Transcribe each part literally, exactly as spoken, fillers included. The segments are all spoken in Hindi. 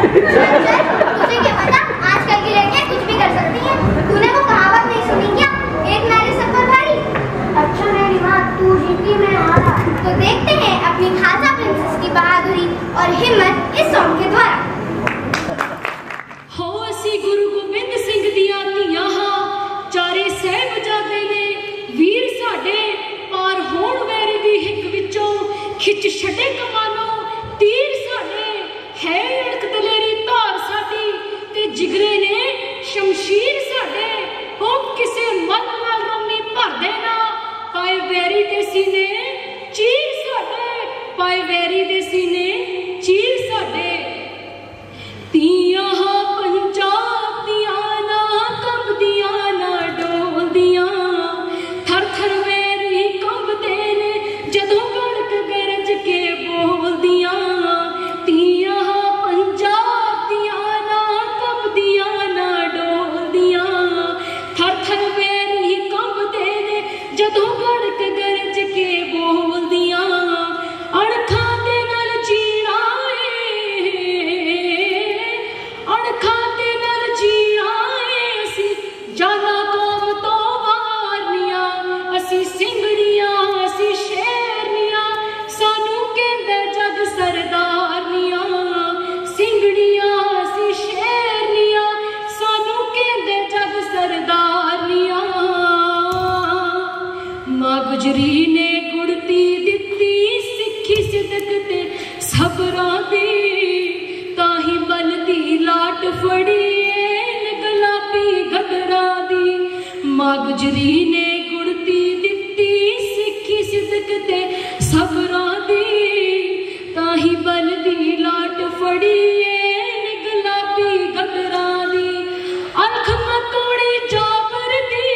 तुझे क्या पता, आजकल की लड़कियां कुछ भी कर सकती हैं। तूने वो कहावत नहीं सुनी क्या, एक नारी सब पर भारी। अच्छा मेरी माँ, तू जीती मैं हारा। तो देखते हैं अपनी खाजा प्रिंसेस की बहादुरी और हिम्मत इस सॉन्ग के द्वारा। हो असी गुरु गोबिंद सिंह दिया धीआं हां, चारे साहिबजादे ने वीर साडे, पार होण वैरी दी हिक विचों खिच छड्डे कमानों तीर साडे। है अड़क दलेरी धार साडी ते जिगरे ने शमशीर साडे। हो किसे मन नाल रोमी भर देना, पाए वैरी दे सीने चीर साडे, पाए वैरी दे सीने चीर साडे। धीआं हां पंजाब दियां ना कंबदियां ना डोलदियां, थर थर वैरी कंबदे ने जदों गड़क गरज के बोलदियां। धीआं हां पंजाब दियां ना कंबदियां ना डोलदियां, थर थर वैरी कंबदे ने जदों गड़क गरज के बोलदियां। अणखां दे नाल जीना अणखां दे नाल जीना असी जाना कौम तो मारनियां, असी सिंगड़ियां असी शेरनियां, सानू कहंदा जग सरदारनियां। सिंगड़ियां असी शेरनियां, सानू कहंदा जग सरदारनियां। मां गुजरी ने गुड़ती दित्ती सिक्खी सिदक ते सबरां दी, ताही बलदी लाट फड़ी गुलाबी घगरा दी। मां गुजरी ने गुड़ती दित्ती सिक्खी सिदक ते सबरां दी, ताही बलदी लाट फड़ी गुलाबी घगरा दी। अलख मकोड़ी जाबर दी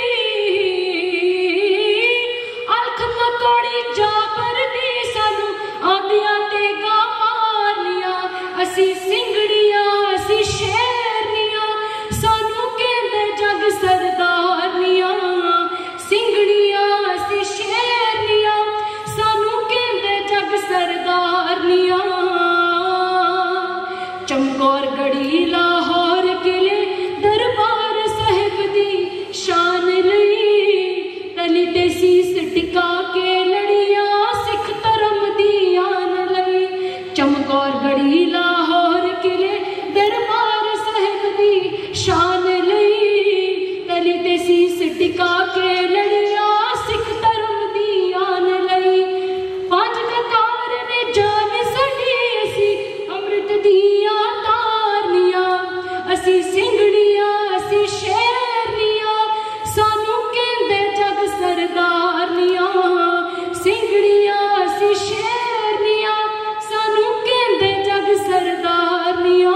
अलख मकोड़ी जाबर दी, सानू आंदियां ते गा मारनियां। असी सिंगड़ियां असी शेरनियां, सानू कहंदे जग सरदारनियां। सिंगड़ियां असी शेरनियां, सानू कहंदे जग सरदारनियां। चमकौर गढ़ी लाहौर किले दरबार साहिब दी शान लई, तली ते सीस टिका के लड़िया सिख धर्म दी आन लई। चमकौर गढ़ी लाहौर किले दरबार साहिब दी शान लई, तली ते सीस टिका के लड़िया सिख धर्म दी आन लई। पंज ककार ने जान साडी असी अमृत दियां तारनियां, असी सिंगड़ियां असी शेरनियां, सानू कहंदे जग सरदारनियां। सिंगड़ियां असी शेरनियां, सानू कहंदे जग सरदारनियां।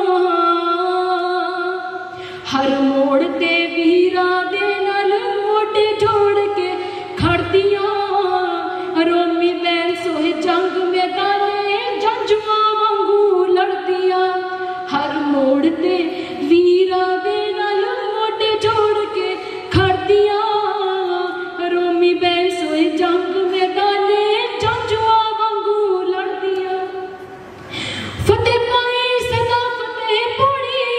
हर मोड़ ते वीरां दे नाल मोढे जोड़ के खड़दियां, रोमी बैन सोहे जंग मैदाने जंजुआं वांगू लड़दियां। हर मोड़ ते वीरां दे नाल मोढे जोड़ के खड़दियां, रोमी बैन सोहे जंग मैदाने जंजुआं वांगू लड़दियां। फतेह पाई सदा फतेह पूरी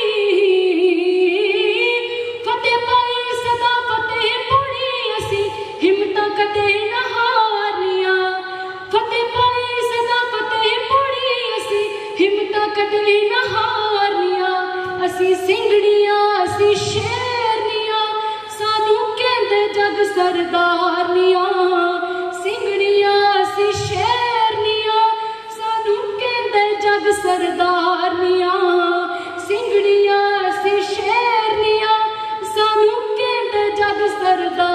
फतेह पाई सदा फतेह पूरी, असी हिम्मतां कदे ना हारनियां। फतेह पाई सदा फतेह पूरी, असी हिम्मतां कदे ना हारनियां। असी सिंगड़ियां असी शेरनियां, सानू कहंदे जग सरदारनियां। सिंगड़ियां असी शेरनियां, सानू कहंदे जग सरदारनियां। सिंगड़ियां असी शेरनियां, सानू कहंदे जग सरदार।